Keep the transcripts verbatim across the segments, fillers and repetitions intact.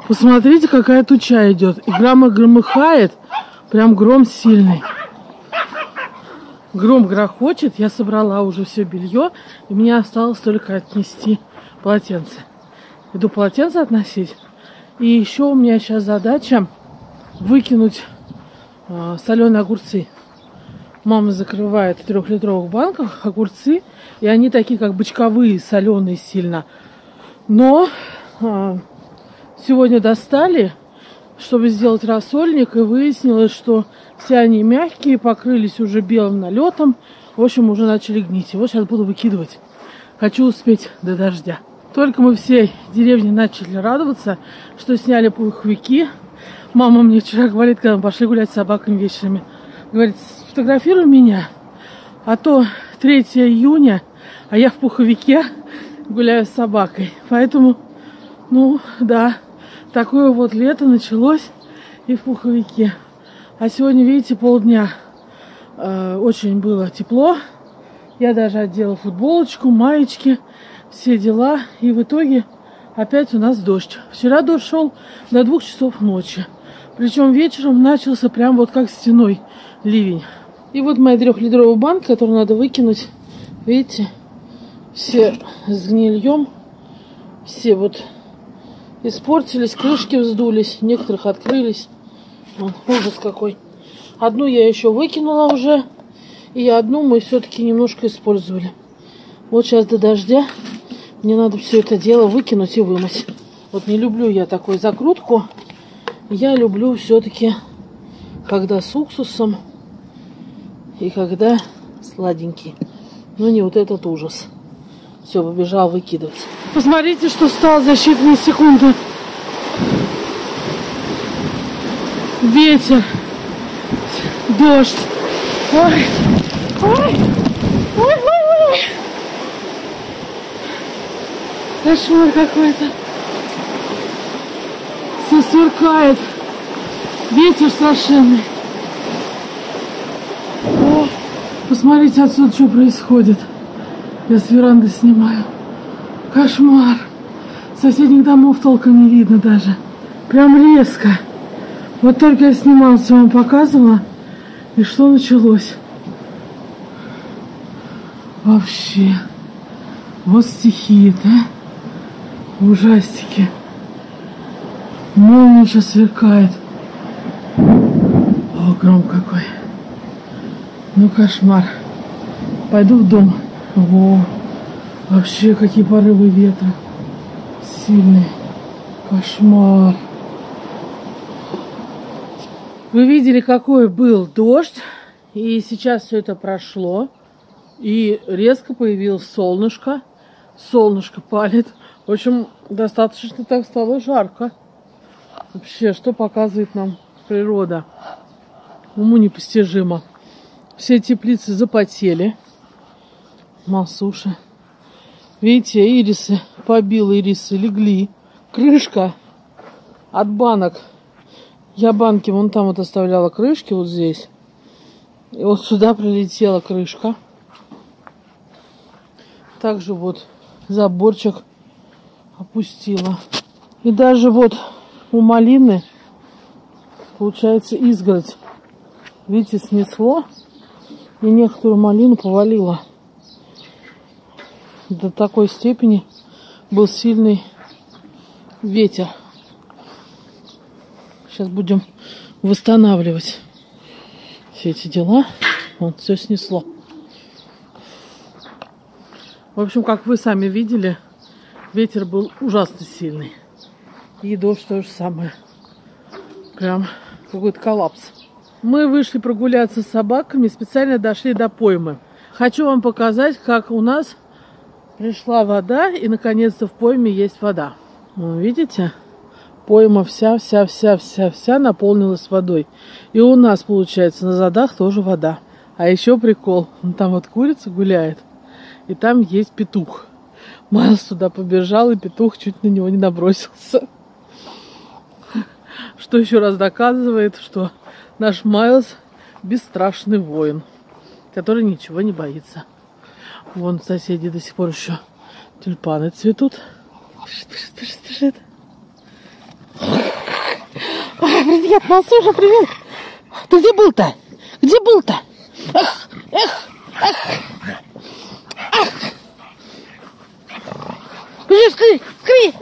Посмотрите, какая туча идет. И грома громыхает. Прям гром сильный. Гром грохочет. Я собрала уже все белье. И мне осталось только отнести полотенце. Иду полотенце относить. И еще у меня сейчас задача выкинуть э, соленые огурцы. Мама закрывает в трехлитровых банках огурцы. И они такие, как бочковые, соленые сильно. Но э, сегодня достали, чтобы сделать рассольник. И выяснилось, что все они мягкие, покрылись уже белым налетом. В общем, уже начали гнить. Его сейчас буду выкидывать. Хочу успеть до дождя. Только мы всей деревне начали радоваться, что сняли пуховики. Мама мне вчера говорит, когда мы пошли гулять с собаками вечерами, говорит, сфотографируй меня, а то третьего июня, а я в пуховике гуляю с собакой. Поэтому, ну, да, такое вот лето началось и в пуховике. А сегодня, видите, полдня э, очень было тепло. Я даже одела футболочку, маечки, все дела. И в итоге опять у нас дождь. Вчера дождь шел до двух часов ночи. Причем вечером начался прям вот как стеной ливень. И вот моя трехлитровая банка, которую надо выкинуть. Видите, все с гнильем. Все вот испортились, крышки вздулись, некоторых открылись. Вон, ужас какой. Одну я еще выкинула уже. И одну мы все-таки немножко использовали. Вот сейчас до дождя мне надо все это дело выкинуть и вымыть. Вот не люблю я такую закрутку. Я люблю все-таки, когда с уксусом и когда сладенький. Ну не вот этот ужас. Все, побежал выкидывать. Посмотрите, что стало за считанные секунды. Ветер. Дождь. Ой. Ой. Ой, ой, ой. Кошмар какой-то. Все сверкает. Ветер совершенный. О, посмотрите отсюда, что происходит. Я с веранды снимаю. Кошмар. Соседних домов толком не видно даже. Прям резко. Вот только я снимала, все вам показывала. И что началось? Вообще. Вот стихия-то. Ужастики. Молния сейчас сверкает. О, гром какой. Ну, кошмар. Пойду в дом. О, вообще, какие порывы ветра. Сильные. Кошмар. Вы видели, какой был дождь. И сейчас все это прошло. И резко появилось солнышко. Солнышко палит. В общем, достаточно так стало жарко. Вообще, что показывает нам природа? Уму непостижимо. Все теплицы запотели. Масуша. Видите, ирисы, побило ирисы, легли. Крышка от банок. Я банки вон там вот оставляла крышки, вот здесь. И вот сюда прилетела крышка. Также вот заборчик опустила. И даже вот у малины, получается, изгородь. Видите, снесло. И некоторую малину повалило. До такой степени был сильный ветер. Сейчас будем восстанавливать все эти дела. Вот, все снесло. В общем, как вы сами видели, ветер был ужасно сильный. И дождь то же самое. Прям какой-то коллапс. Мы вышли прогуляться с собаками, специально дошли до поймы. Хочу вам показать, как у нас пришла вода, и наконец-то в пойме есть вода. Вы видите? Пойма вся-вся-вся-вся-вся наполнилась водой. И у нас, получается, на задах тоже вода. А еще прикол. Там вот курица гуляет, и там есть петух. Майлз туда побежал, и петух чуть на него не набросился. Что еще раз доказывает, что наш Майлз бесстрашный воин, который ничего не боится. Вон соседи до сих пор еще тюльпаны цветут. Пишет, пишет, пишет, пишет. Ой, привет, Масуша, привет. Ты где был-то? Где был-то? Эх, эх, эх. Ах. Бежи, скорей, скорей.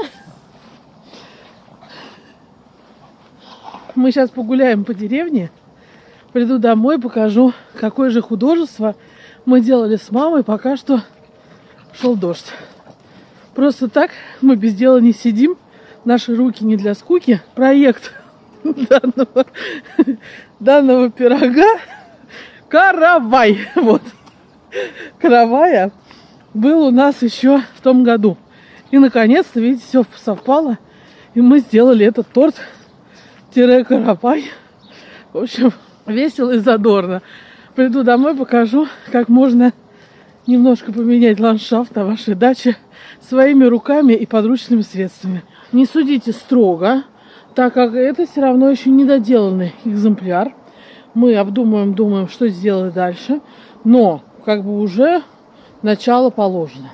Мы сейчас погуляем по деревне. Приду домой, покажу, какое же художество мы делали с мамой, пока что шел дождь. Просто так мы без дела не сидим. Наши руки не для скуки. Проект данного, данного пирога каравай. Вот. Каравая был у нас еще в том году. И наконец-то, видите, все совпало. И мы сделали этот торт-каравай. В общем, весело и задорно. Приду домой, покажу, как можно немножко поменять ландшафт на вашей даче своими руками и подручными средствами. Не судите строго, так как это все равно еще недоделанный экземпляр. Мы обдумаем, думаем, что сделать дальше. Но, как бы уже начало положено.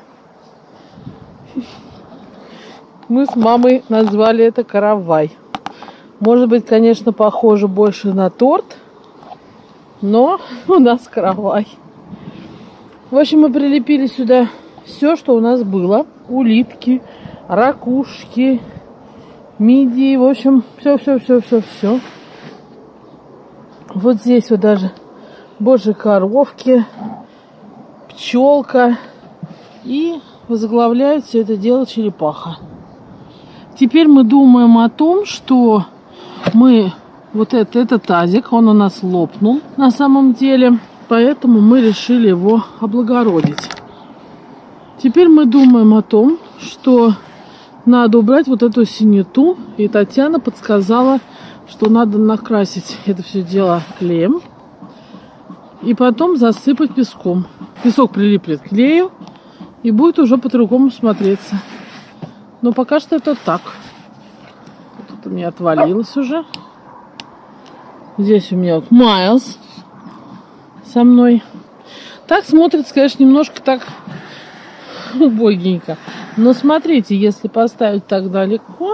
Мы с мамой назвали это каравай. Может быть, конечно, похоже больше на торт, но у нас каравай. В общем, мы прилепили сюда все, что у нас было. Улитки, ракушки, мидии. В общем, все-все-все-все-все. Вот здесь вот даже божьи коровки, пчелка. И возглавляет все это дело черепаха. Теперь мы думаем о том, что мы... Вот это, это тазик, он у нас лопнул на самом деле. Поэтому мы решили его облагородить. Теперь мы думаем о том, что надо убрать вот эту синету. И Татьяна подсказала, что надо накрасить это все дело клеем. И потом засыпать песком. Песок прилиплет к клею. И будет уже по-другому смотреться. Но пока что это так. Тут у меня отвалилось уже. Здесь у меня вот Майлз со мной. Так смотрится, конечно, немножко так убогенько. Но смотрите, если поставить так далеко,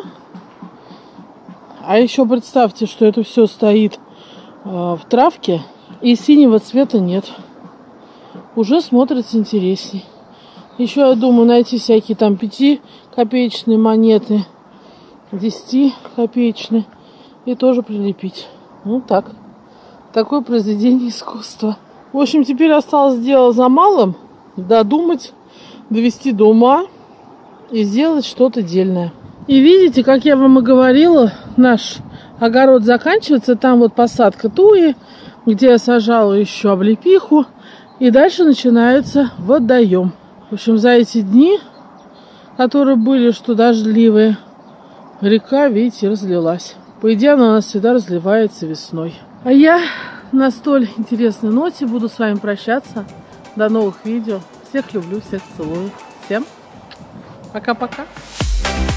а еще представьте, что это все стоит э, в травке, и синего цвета нет. Уже смотрится интересней. Еще я думаю найти всякие там пятикопеечные монеты, десятикопеечные, и тоже прилепить. Ну так. Такое произведение искусства. В общем, теперь осталось дело за малым. Додумать, довести до ума и сделать что-то дельное. И видите, как я вам и говорила, наш огород заканчивается. Там вот посадка туи, где я сажала еще облепиху. И дальше начинается водоем. В общем, за эти дни, которые были, что дождливые, река, видите, разлилась. По идее, она у нас всегда разливается весной. А я на столь интересной ноте буду с вами прощаться. До новых видео. Всех люблю, всех целую. Всем пока-пока.